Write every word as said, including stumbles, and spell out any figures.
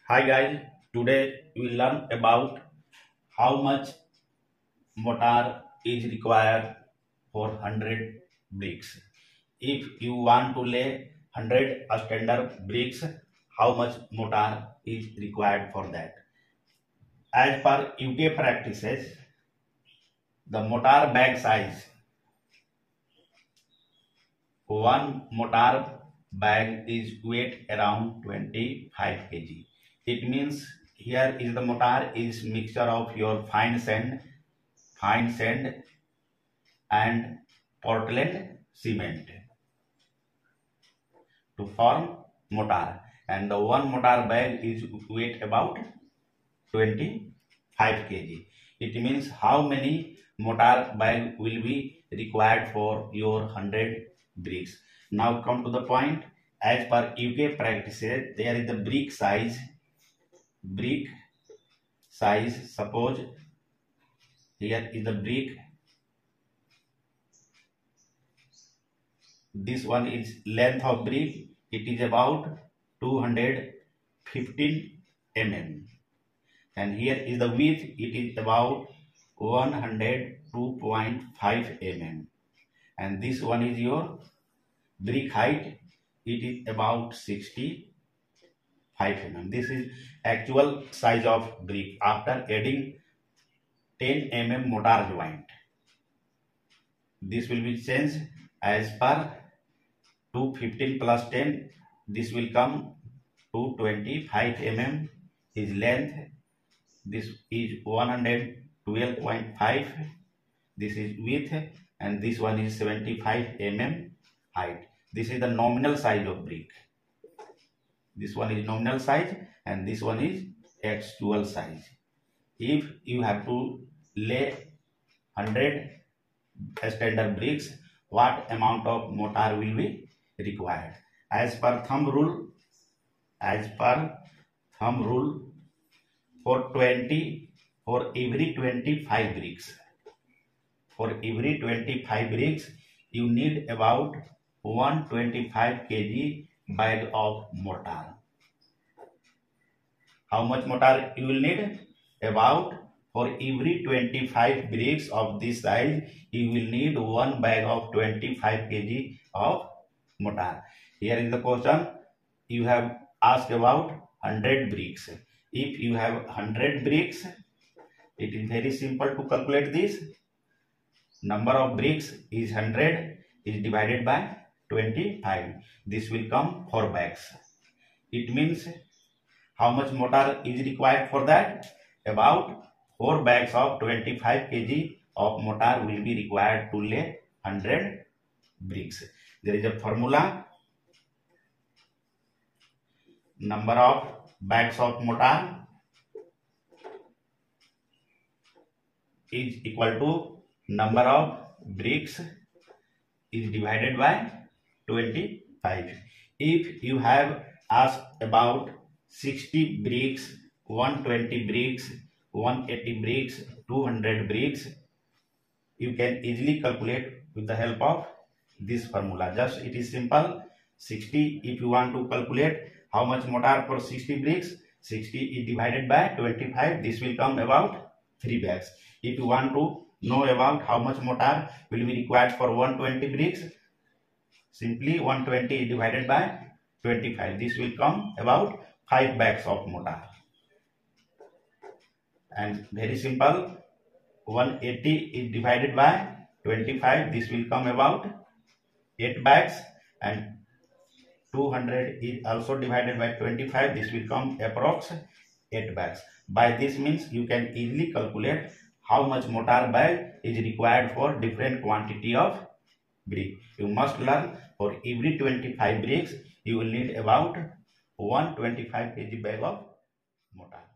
Hi guys, today we will learn about how much mortar is required for one hundred bricks. If you want to lay one hundred standard bricks, how much mortar is required for that? As per U K practices, the mortar bag size, one mortar bag is weight around twenty-five kilograms. It means here is the mortar is mixture of your fine sand, fine sand and Portland cement to form mortar, and the one mortar bag is weight about twenty-five kilograms. It means how many mortar bag will be required for your one hundred bricks. Now come to the point. As per U K practices, there is the brick size. Brick size, suppose here is the brick. This one is length of brick. It is about two hundred fifteen millimeters. And here is the width. It is about one hundred two point five millimeters. And this one is your brick height. It is about sixty-five millimeters. This is actual size of brick after adding ten millimeter mortar joint. This will be changed as per two hundred fifteen plus ten. This will come to twenty-five millimeters is length. This is one hundred twelve point five. This is width, and this one is seventy-five millimeters height. This is the nominal size of brick. This one is nominal size and this one is actual size. If you have to lay one hundred standard bricks, what amount of mortar will be required? As per thumb rule, as per thumb rule, for twenty, for every twenty-five bricks, for every twenty-five bricks, you need about one hundred twenty-five kilograms bag of mortar. How much mortar you will need? About for every twenty-five bricks of this size, you will need one bag of twenty-five kilograms of mortar. Here is the question. You have asked about one hundred bricks. If you have one hundred bricks, it is very simple to calculate this. Number of bricks is one hundred is divided by twenty-five. This will come four bags. It means how much mortar is required for that? About four bags of twenty-five kilograms of mortar will be required to lay one hundred bricks. There is a formula. Number of bags of mortar is equal to number of bricks is divided by twenty-five. If you have asked about sixty bricks, one hundred twenty bricks, one hundred eighty bricks, two hundred bricks, you can easily calculate with the help of this formula. Just it is simple. sixty, if you want to calculate how much mortar for sixty bricks, sixty is divided by twenty-five. This will come about three bags. If you want to know about how much mortar will be required for one hundred twenty bricks, simply one hundred twenty is divided by twenty-five. This will come about five bags of mortar. And very simple, one hundred eighty is divided by twenty-five. This will come about eight bags, and two hundred is also divided by twenty-five. This will come approx eight bags. By this means you can easily calculate how much mortar bag is required for different quantity of brick. You must learn for every twenty-five bricks you will need about one hundred twenty-five kilograms bag of mortar.